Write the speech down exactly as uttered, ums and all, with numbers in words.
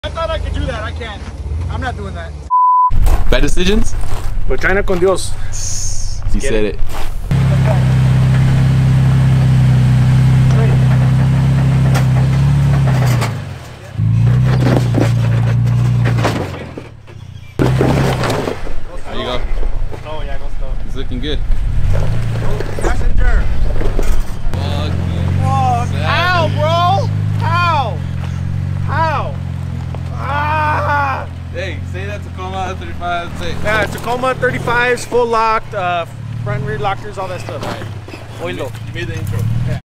I thought I could do that. I can't. I'm not doing that. Bad decisions? But China con Dios. He said it. There you go. No, yeah, go slow. It's looking good. Passenger. Fuck. How, bro? How? How? Ah! Hey, say that Tacoma thirty-five. Say. Yeah, Tacoma thirty-fives, full locked, uh, front and rear lockers, all that stuff. Right. You made, you made the intro. Yeah.